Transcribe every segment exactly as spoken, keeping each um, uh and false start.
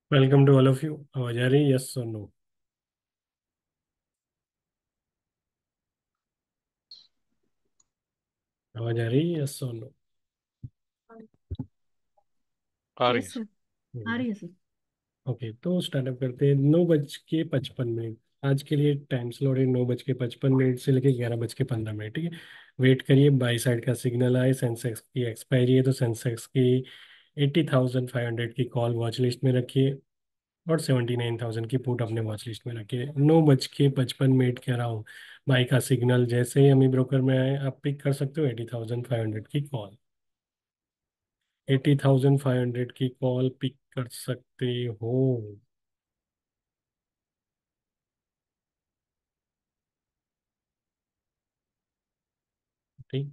Welcome to all of you. आवाज आ रही है? यस और नो? आवाज आ रही है? यस और नो? आ रही ओके। है यस सर। आ रही है सर। तो स्टार्टअप करते हैं। नौ बज के पचपन मिनट। आज के लिए टाइम स्लॉट है नौ बज के पचपन मिनट से लेके ग्यारह बज के पंद्रह मिनट। ठीक है। वेट करिए, बाई साइड का सिग्नल आए। सेंसेक्स की एक्सपायरी है तो सेंसेक्स की एट्टी थाउजेंड फाइव हंड्रेड की कॉल वॉच लिस्ट में रखिए और सेवेंटी नाइन थाउजेंड की पुट अपने वॉच लिस्ट में रखिए। नौ बज के पचपन मिनट कह रहा हूँ। बाई का सिग्नल जैसे ही हमें ब्रोकर में आए, आप पिक कर सकते हो एटी थाउजेंड फाइव हंड्रेड की call. Eighty thousand five hundred की कॉल पिक कर सकते हो। ठीक।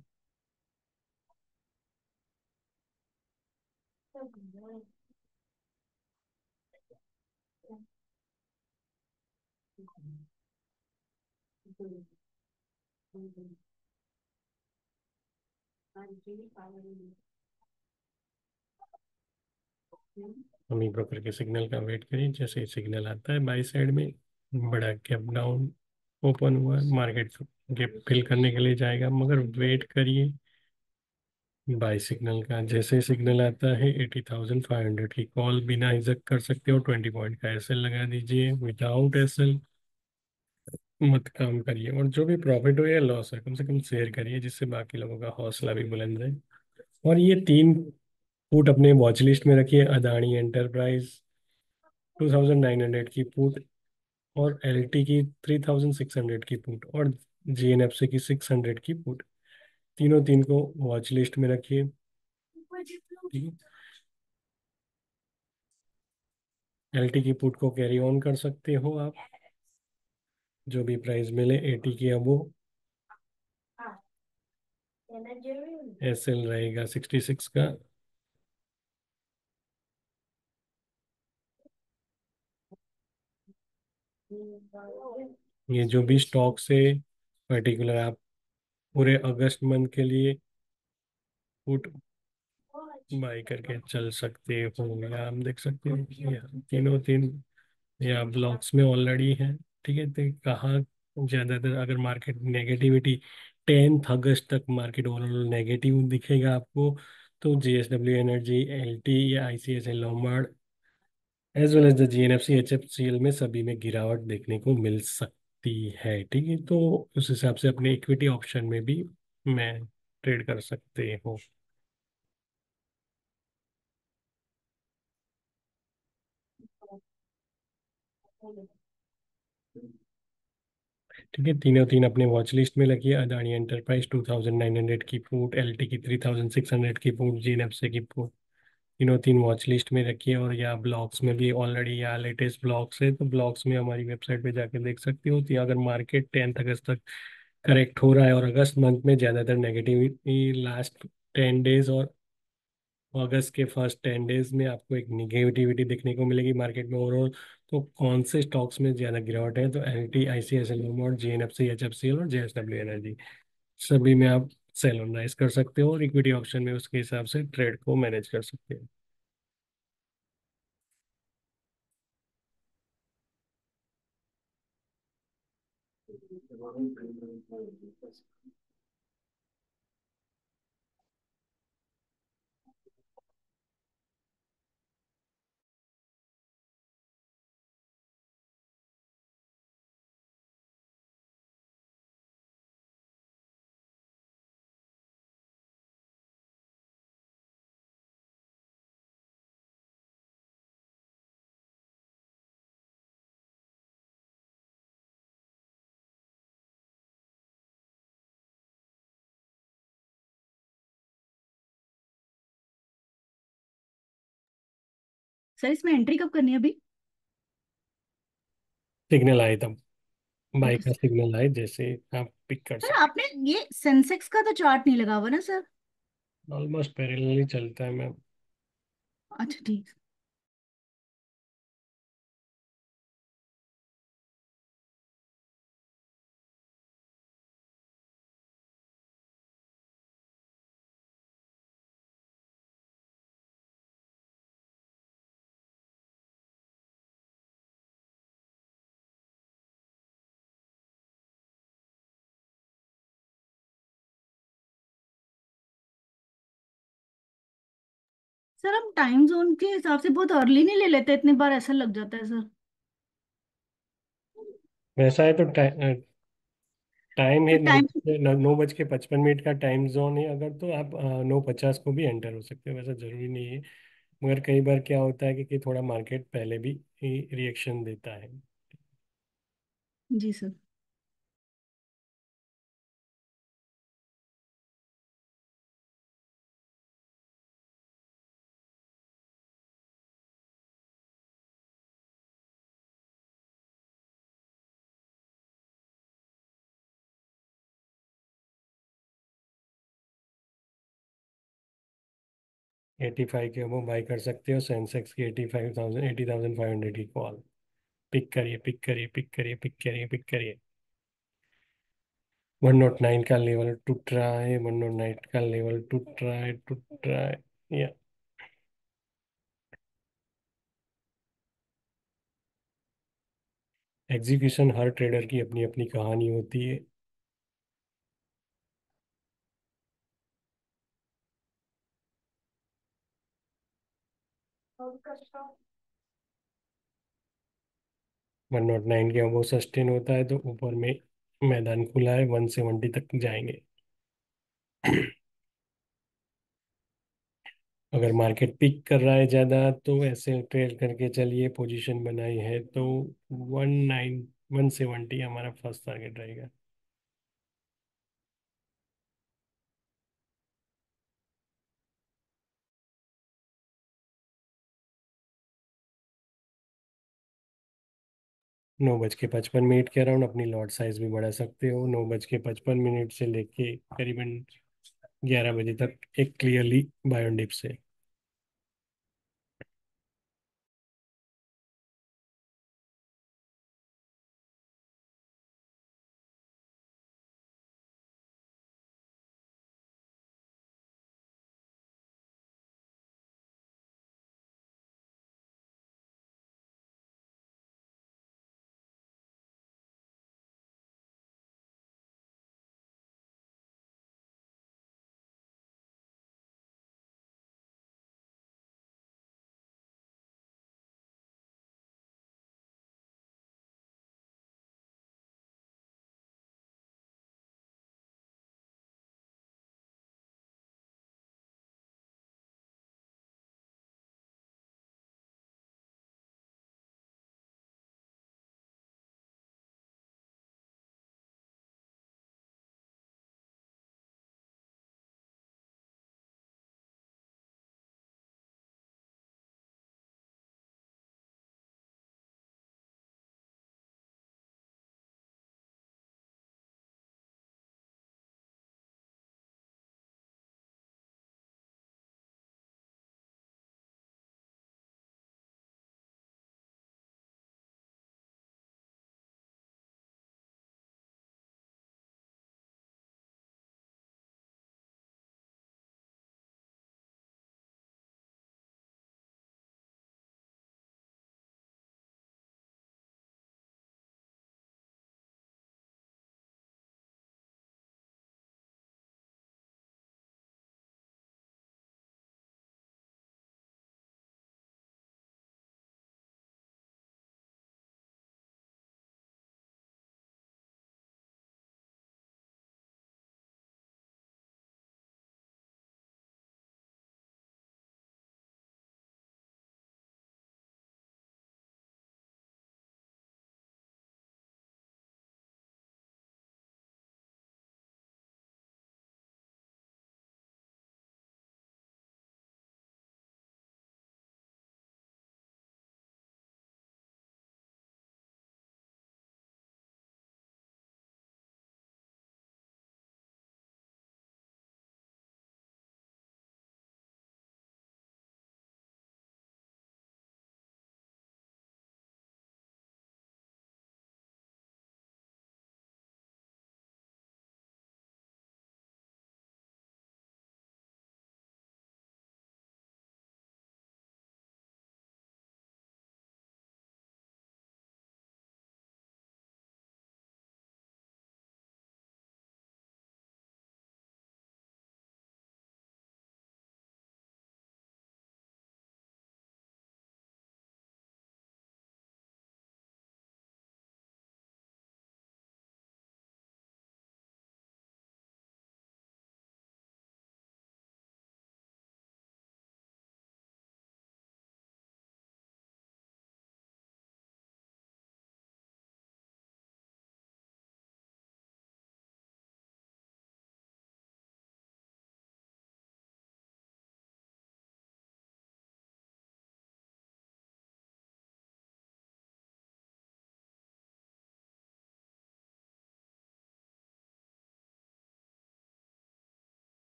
हमें ब्रोकर के सिग्नल का वेट करिए। जैसे ही सिग्नल आता है बाई साइड में, बड़ा गैप डाउन ओपन हुआ, मार्केट गैप फिल करने के लिए जाएगा, मगर वेट करिए। बाई सिग्नल का जैसे सिग्नल आता है एटी थाउजेंड फाइव हंड्रेड की कॉल बिना हिचक कर सकते हो। ट्वेंटी पॉइंट का एसएल लगा दीजिए। विदाउट एसएल मत काम करिए, और जो भी प्रॉफिट हो या लॉस है कम से कम शेयर करिए, जिससे बाकी लोगों का हौसला भी बुलंद रहे। और ये तीन पुट अपने वॉच लिस्ट में रखिए। Adani Enterprise two thousand nine hundred की पुट, और एलटी की थ्री थाउजेंड सिक्स हंड्रेड की पुट, और जीएनएफसी की सिक्स हंड्रेड की पुट। तीनों तीन को वॉच लिस्ट में रखिए। ठीक है। एलटी की पुट को कैरी ऑन कर सकते हो आप, जो भी प्राइस मिले एटी की अब वो एसएल रहेगा सिक्सटी सिक्स का। ये जो भी स्टॉक से पर्टिकुलर आप पूरे अगस्त मंथ के लिए पुट बाई करके चल सकते हो, या हम देख सकते हो कि यहाँ तीनों तीन या ब्लॉक्स में ऑलरेडी है। ठीक है। तो कहाँ ज़्यादातर अगर मार्केट नेगेटिविटी, टेंथ अगस्त तक मार्केट ओवरऑल नेगेटिव दिखेगा आपको, तो जेएसडब्ल्यू एनर्जी, एलटी या ICICI Lombard as well as the GNFC HFCL में सभी में गिरावट देखने को मिल सकती है। ठीक है। तो उस हिसाब से अपने इक्विटी ऑप्शन में भी मैं ट्रेड कर सकते हो। ठीक है। तीनों तीन अपने वॉच लिस्ट में लगी है। Adani Enterprise two thousand nine hundred की फूट, एलटी की थ्री थाउजेंड सिक्स हंड्रेड की फूट, जीएनएफसी की फूट। तीनों तीन वॉच लिस्ट में रखिए। और या ब्लॉग्स में भी ऑलरेडी या लेटेस्ट ब्लॉग्स है तो ब्लॉग्स में हमारी वेबसाइट पे जाके देख सकती हो। तो अगर मार्केट टेंथ अगस्त तक करेक्ट हो रहा है, और अगस्त मंथ में ज़्यादातर नेगेटिविटी लास्ट टेन डेज, और अगस्त के फर्स्ट टेन डेज में आपको एक निगेटिविटी देखने को मिलेगी मार्केट में ओवरऑल, तो कौन से स्टॉक्स में ज़्यादा गिरावट है? तो L T, I C S L, G N F C, H F C L और जे एस डब्ल्यू एनर्जी, सभी में आप सेल ऑन राइज कर सकते हो, और इक्विटी ऑप्शन में उसके हिसाब से ट्रेड को मैनेज कर सकते हो। सर इसमें एंट्री कब करनी है अभी? सिग्नल आए तब, बाई ओके का सर। सिग्नल आए जैसे आप पिक कर सर सकते आपने ये सेंसेक्स का तो चार्ट नहीं लगा हुआ ना सर? हो। ऑलमोस्ट पैरेलली चलता है मैम। अच्छा ठीक। सर हम टाइम जोन के हिसाब से बहुत अर्ली नहीं ले लेते, इतनी बार ऐसा लग जाता है सर। वैसा है तो टाइम है तो नौ टाइम। नौ नौ बज के पचपन मिनट का टाइम जोन है, अगर तो आप अ, नौ पचास को भी एंटर हो सकते हो, वैसा जरूरी नहीं है। मगर कई बार क्या होता है कि, कि थोड़ा मार्केट पहले भी रिएक्शन देता है। जी सर। एटी फाइव के वो बाई कर सकते हो, सेंसेक्स की eighty five thousand eighty thousand five hundred की कॉल। पिक करिए, पिक करिए, पिक करिए, पिक करिए, पिक करिए। वन नॉट नाइन का लेवल टूट रहा है, वन नॉट नाइन का लेवल टूट रहा है, टूट रहा है। या एग्जीक्यूशन हर ट्रेडर की अपनी अपनी कहानी होती है। वन नॉट नाइन के वो सस्टेन होता है तो ऊपर में मैदान खुला है, वन सेवेंटी तक जाएंगे। अगर मार्केट पिक कर रहा है ज़्यादा तो ऐसे ट्रेड करके चलिए, पोजीशन बनाई है तो वन नाइन वन सेवेंटी हमारा फर्स्ट टारगेट रहेगा। नौ बज के पचपन मिनट के अराउंड अपनी लॉट साइज भी बढ़ा सकते हो, नौ बज के पचपन मिनट से लेके करीबन ग्यारह बजे तक एक क्लियरली बाय ऑन डिप से।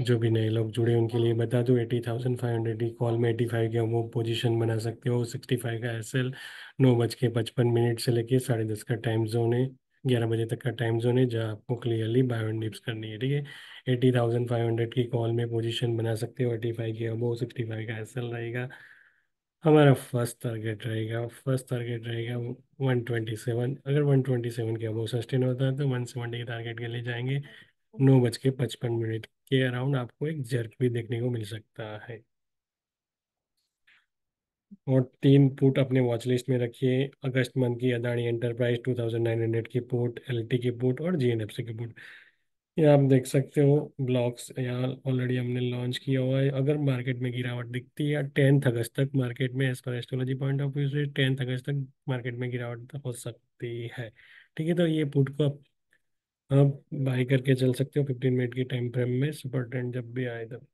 जो भी नए लोग जुड़े उनके लिए बता दूं, एटी थाउजेंड फाइव हंड्रेड की कॉल में एटी फाइव का वो पोजीशन बना सकते हो, सिक्सटी फाइव का एस एल। नौ बज के पचपन मिनट से लेके साढ़े दस का टाइम जोन है, ग्यारह बजे तक का टाइम जोन है, जहाँ आपको क्लियरली बाय वन डिप्स करनी है। ठीक है, एटी थाउजेंड फाइव हंड्रेड की कॉल में पोजीशन बना सकते हो, एटी फाइव की अबो, सिक्सटी फाइव का एस एल रहेगा। हमारा फर्स्ट टारगेट रहेगा, फर्स्ट टारगेट रहेगा वन ट्वेंटी सेवन। अगर वन ट्वेंटी सेवन के अबव सस्टेन होता है तो वन सेवेंटी के टारगेट के लिए जाएंगे। नौ बज के पचपन मिनट के अराउंड आपको एक जर्क भी देखने को मिल सकता है। और तीन पुट अपने वॉच लिस्ट में रखिए, अगस्त मंथ की Adani Enterprise two thousand nine hundred की पुट, एल टी की पुट और जी एन एफ सी की पुट। ये आप देख सकते हो, ब्लॉक्स यहाँ ऑलरेडी हमने लॉन्च किया हुआ है। अगर मार्केट में गिरावट दिखती है, टेंथ अगस्त तक मार्केट में, as per astrology point of view से टेंथ अगस्त तक मार्केट में गिरावट हो सकती है। ठीक है, तो ये पुट को आप आप बाई करके चल सकते हो फिफ्टीन मिनट की टाइम फ्रेम में, सुपर ट्रेंड जब भी आए तब।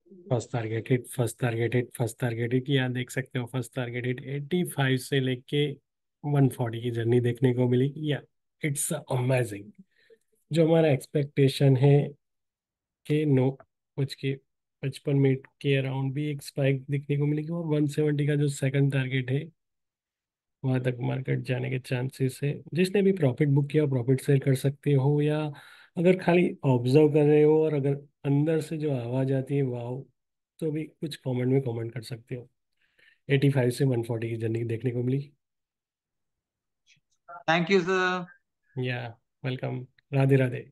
First target hit, first target hit, first target hit, यहाँ देख सकते हो first target hit eighty five से लेके वन फोर्टी की जर्नी देखने को मिली। या इट्स अमेजिंग। जो हमारा एक्सपेक्टेशन है कि नौ बज के पचपन मिनट के अराउंड भी एक स्पाइक देखने को मिलेगी, और वन सेवेंटी का जो सेकंड टारगेट है वहां तक मार्केट जाने के चांसेस है। जिसने भी प्रॉफिट बुक किया प्रॉफिट सेल कर सकते हो, या अगर खाली ऑब्जर्व कर रहे हो और अगर अंदर से जो आवाज आती है वाओ, तो भी कुछ कमेंट में कमेंट कर सकते हो। एटी फाइव से वन फोर्टी की जर्नी देखने को मिली। Thank you sir. Yeah welcome. Radhe Radhe.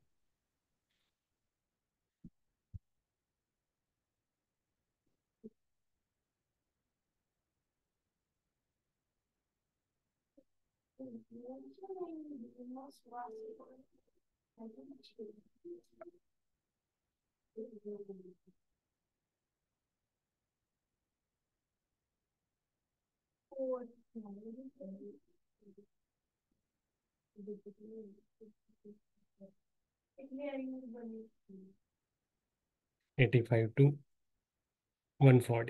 Eighty five to one forty.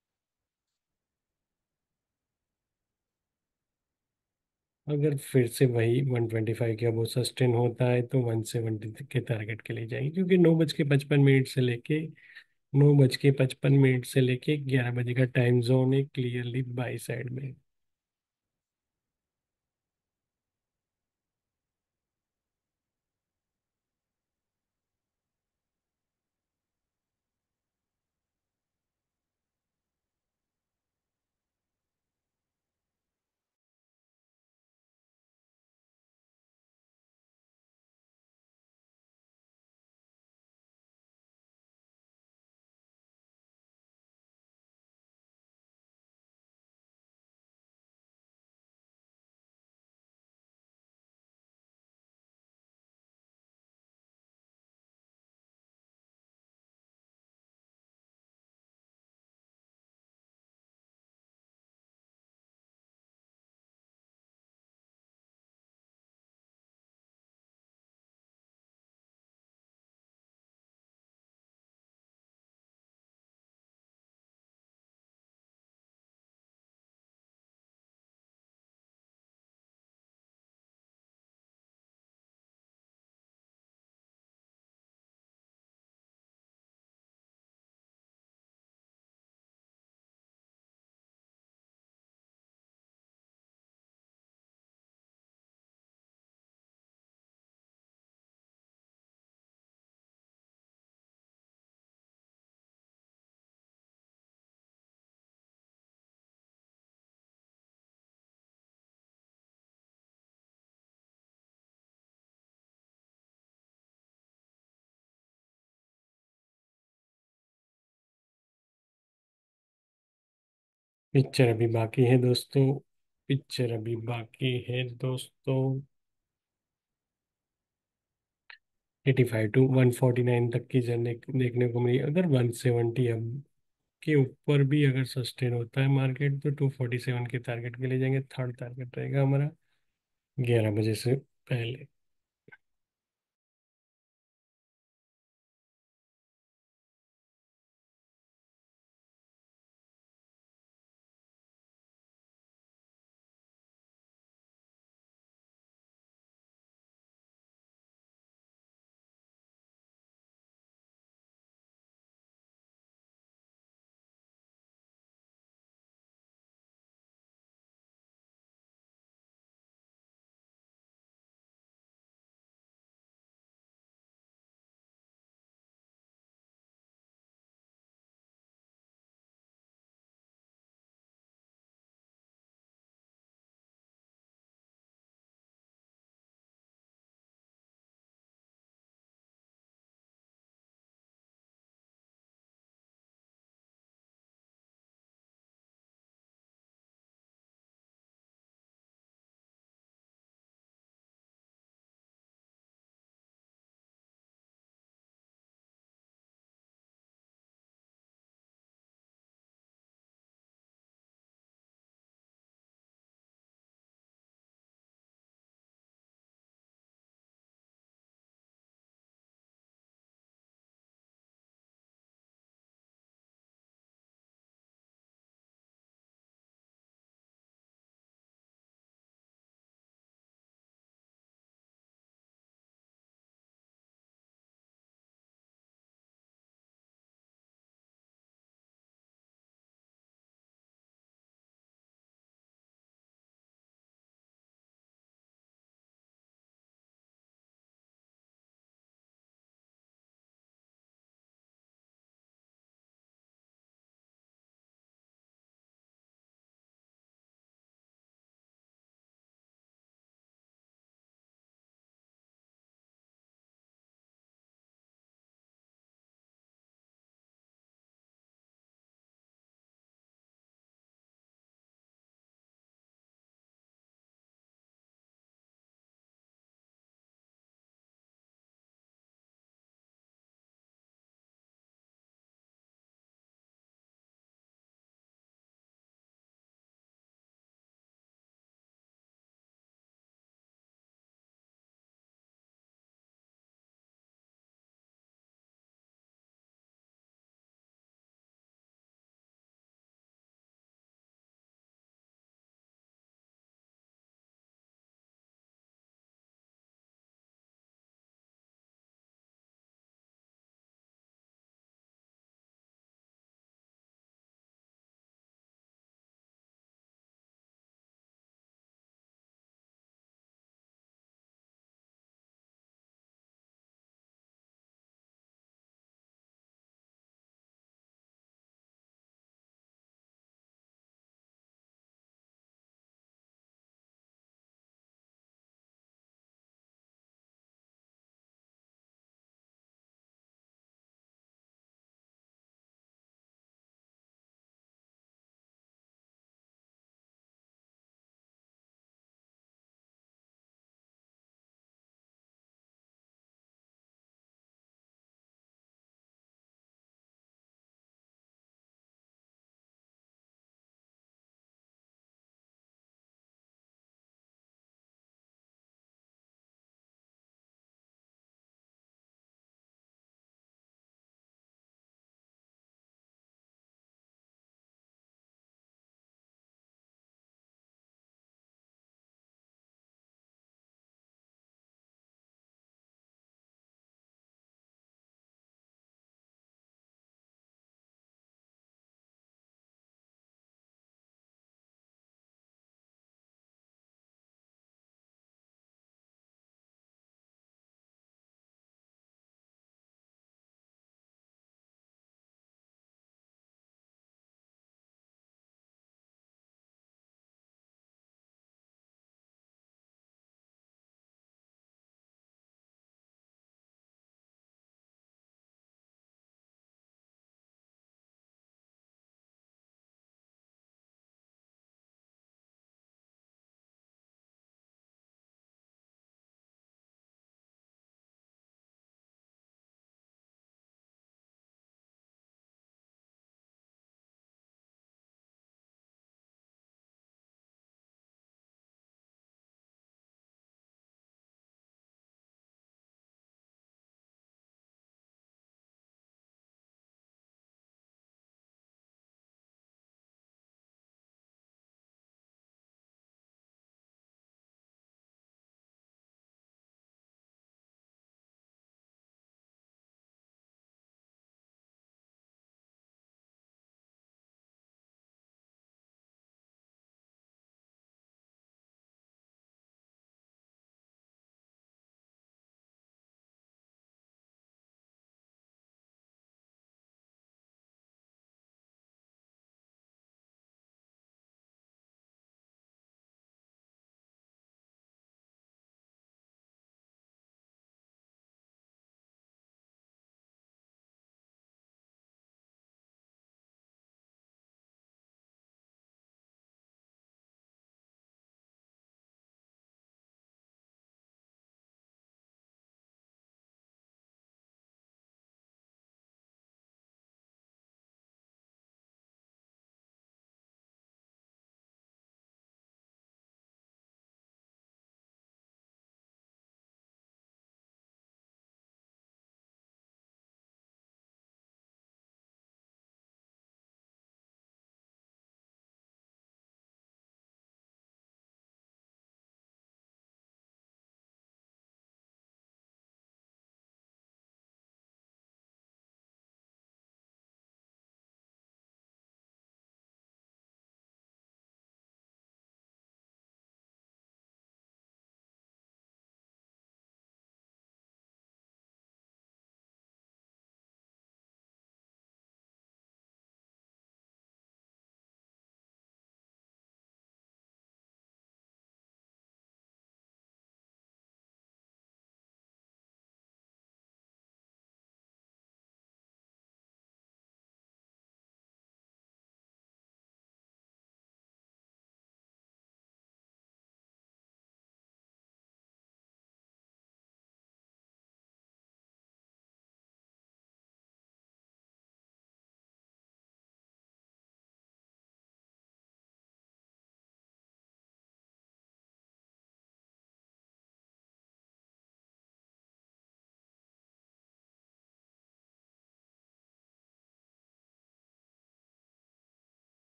अगर फिर से वही वन ट्वेंटी फाइव का वो सस्टेन होता है तो वन सेवेंटी के टारगेट के लिए जाएंगे, क्योंकि नौ बज के पचपन मिनट से लेके नौ बज के पचपन मिनट से लेके ग्यारह बजे का टाइम जोन है क्लियरली बाई साइड में। पिक्चर अभी बाकी है दोस्तों, पिक्चर अभी बाकी है दोस्तों। Eighty five to one forty nine तक की जर्नी देखने को मिली। अगर वन सेवेंटी अब के ऊपर भी अगर सस्टेन होता है मार्केट तो टू फोर्टी सेवन के टारगेट के लिए जाएंगे। थर्ड टारगेट रहेगा हमारा ग्यारह बजे से पहले।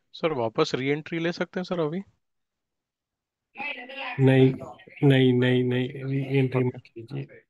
सर वापस री एंट्री ले सकते हैं सर अभी? नहीं नहीं नहीं नहीं, एंट्री मत कीजिए।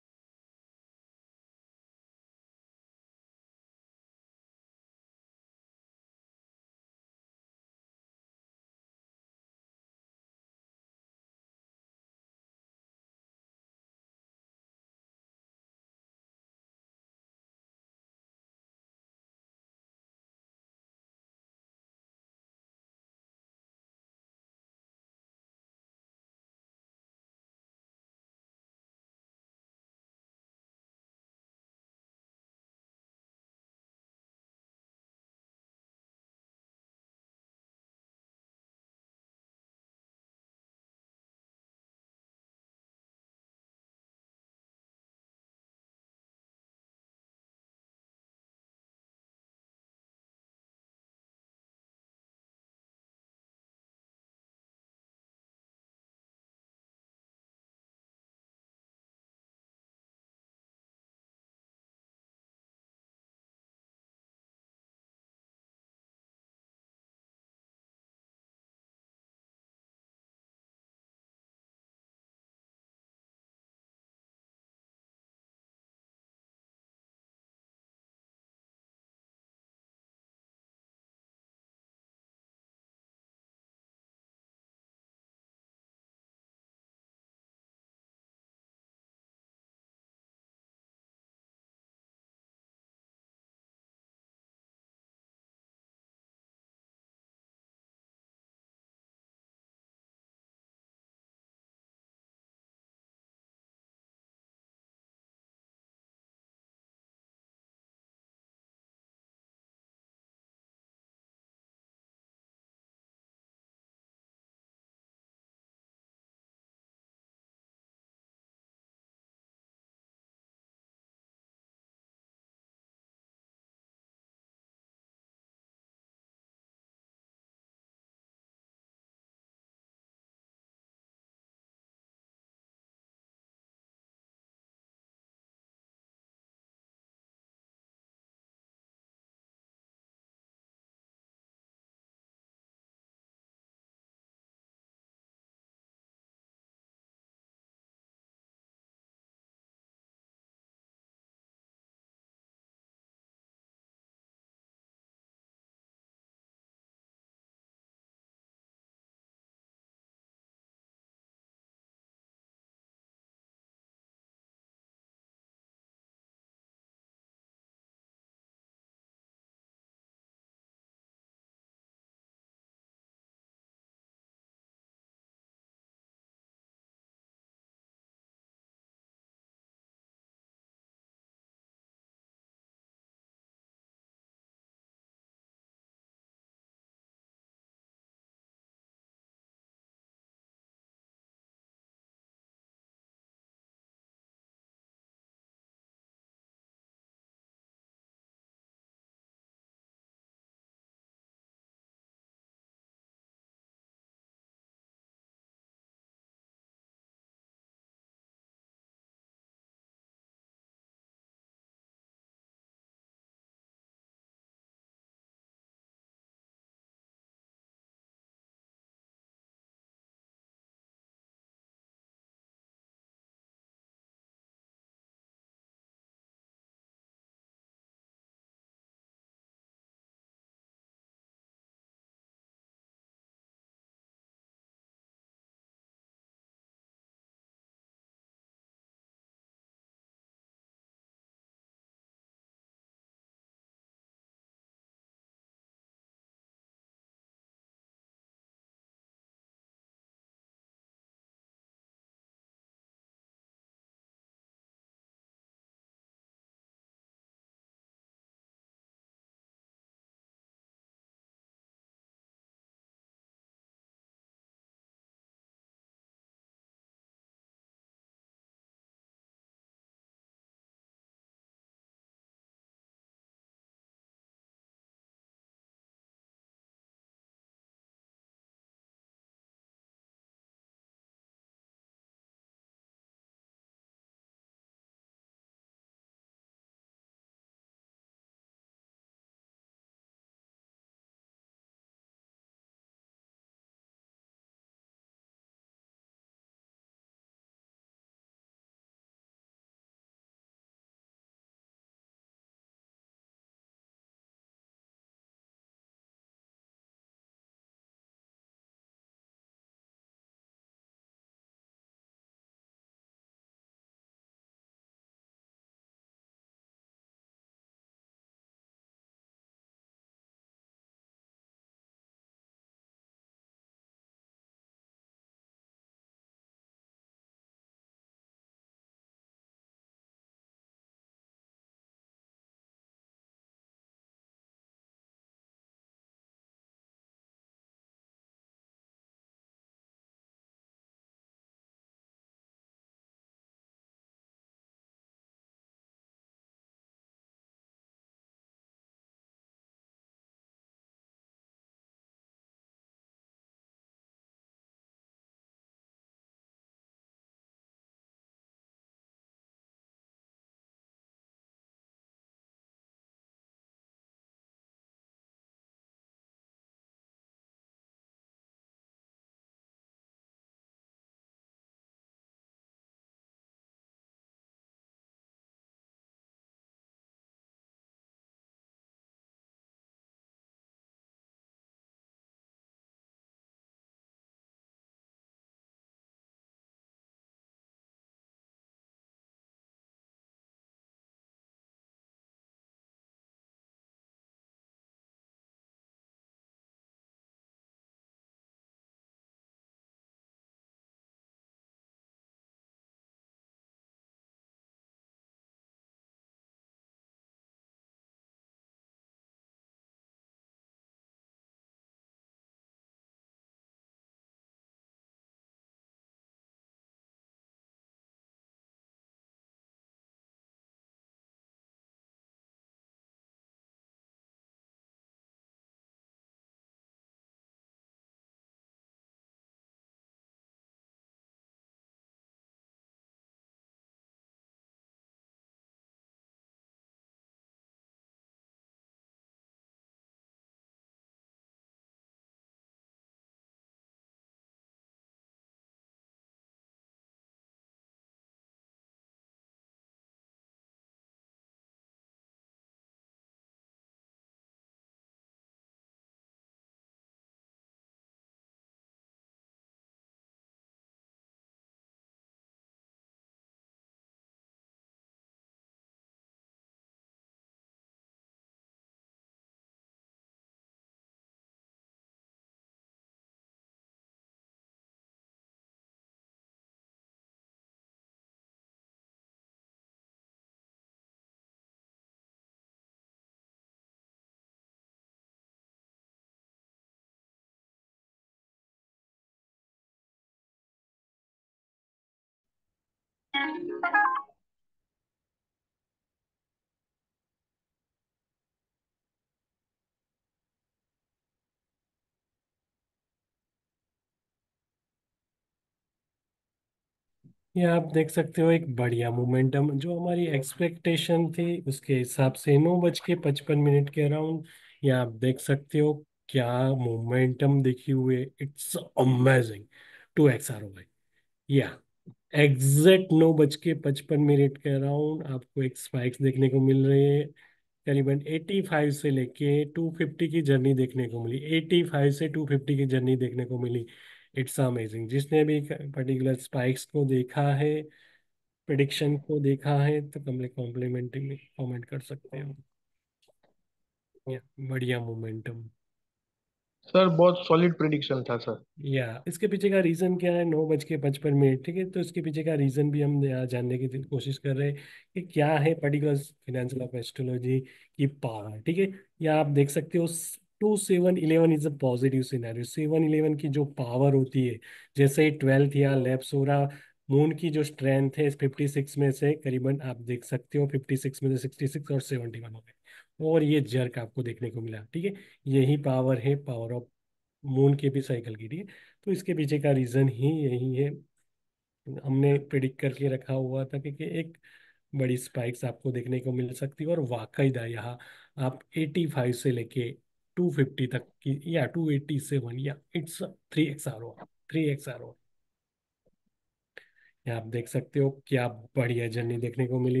ये आप देख सकते हो एक बढ़िया मोमेंटम, जो हमारी एक्सपेक्टेशन थी उसके हिसाब से नौ बज के पचपन मिनट के अराउंड। ये आप देख सकते हो क्या मोमेंटम देखी हुए, it's amazing. Two x R O भाई। या एग्जैक्ट नौ बज के पचपन मिनट के अराउंड आपको एक स्पाइक्स देखने को मिल रही है। करीबन पचासी से लेके टू फिफ्टी की जर्नी देखने को मिली, पचासी से टू फिफ्टी की जर्नी देखने को मिली। It's amazing. जिसने भी पर्टिकुलर स्पाइक्स को देखा है, प्रिडिक्शन को देखा है, तो कमले कॉम्प्लीमेंट्री में कमेंट कर सकते हो। या बढ़िया मोमेंटम। सर बहुत सॉलिड प्रिडिक्शन था सर। या इसके पीछे का रीजन क्या है? नौ बज के पचपन मिनट, ठीक है, तो इसके पीछे का रीजन भी हम यहाँ जानने की कोशिश कर रहे हैं कि क्या है पर्टिकुलर फिनेंशियल ऑफ एस्ट्रोलॉजी की पावर। ठीक है, या आप देख सकते हो two seven eleven is a positive scenario. Seven eleven की जो पावर होती है, जैसे ही ट्वेल्थ या लैप्स हो रहा, मून की जो स्ट्रेंथ है फिफ्टी सिक्स में से करीबन आप देख सकते हो फिफ्टी सिक्स में से सिक्सटी सिक्स और सेवेंटी वन हो गए, और ये जर्क आपको देखने को मिला। ठीक है, यही पावर है, पावर ऑफ मून के भी साइकिल की। ठीक है, तो इसके पीछे का रीजन ही यही है। हमने प्रिडिक्ट करके रखा हुआ था कि, कि एक बड़ी स्पाइक्स आपको देखने को मिल सकती है, और वाकईदा यहाँ आप पचासी से लेके टू फिफ्टी तक की, yeah two eighty seven, yeah it's three x R O. Three x R O यहाँ आप देख सकते हो क्या बढ़िया जर्नी देखने को मिली।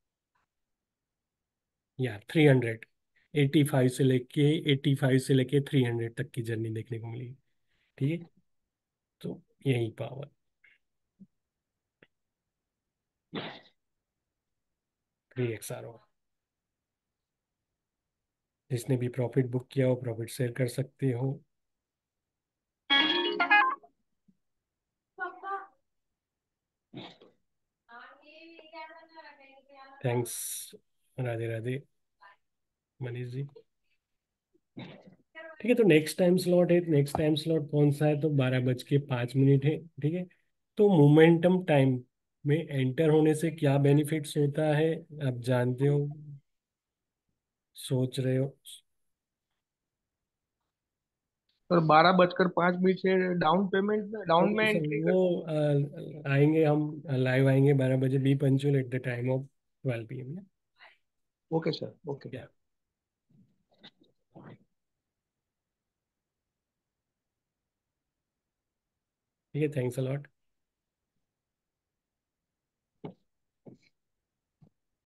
या थ्री हंड्रेड, एटी फाइव से लेके एटी फाइव से लेके थ्री हंड्रेड तक की जर्नी देखने को मिली। ठीक है, तो यही power. Three x R O. जिसने भी प्रॉफिट बुक किया हो प्रॉफिट शेयर कर सकते हो। थैंक्स। राधे राधे मनीष जी। ठीक है, तो नेक्स्ट टाइम स्लॉट है, नेक्स्ट टाइम स्लॉट कौन सा है? तो बारह बज के पाँच मिनट है। ठीक है, तो मोमेंटम टाइम में एंटर होने से क्या बेनिफिट्स होता है आप जानते हो, सोच रहे हो? सर बारह बजकर पाँच मिनट से डाउन पेमेंट डाउन में ओके सर, एंट्री वो कर। अ, आएंगे हम, लाइव आएंगे बारह बजे, be punctual at the time of twelve P M. Okay sir okay. Yeah ठीक है, थैंक्स अ लॉट।